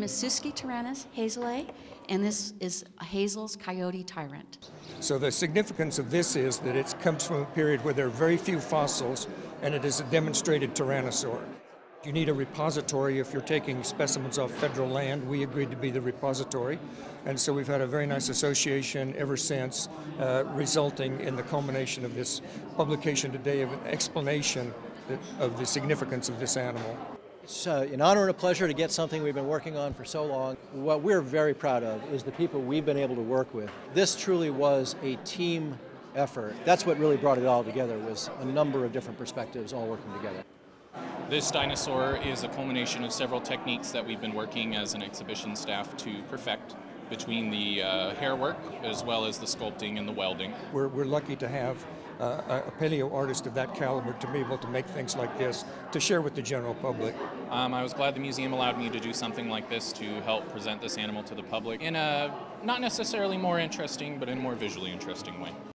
is Suski tyrannus hazelae, and this is Hazel's coyote tyrant. So the significance of this is that it comes from a period where there are very few fossils, and it is a demonstrated tyrannosaur. You need a repository if you're taking specimens off federal land. We agreed to be the repository, and so we've had a very nice association ever since, resulting in the culmination of this publication today of an explanation of the significance of this animal. It's an honor and a pleasure to get something we've been working on for so long. What we're very proud of is the people we've been able to work with. This truly was a team effort. That's what really brought it all together, was a number of different perspectives all working together. This dinosaur is a culmination of several techniques that we've been working as an exhibition staff to perfect, between the hair work as well as the sculpting and the welding. We're lucky to have a paleo artist of that caliber to be able to make things like this to share with the general public. I was glad the museum allowed me to do something like this to help present this animal to the public in a not necessarily more interesting, but in a more visually interesting way.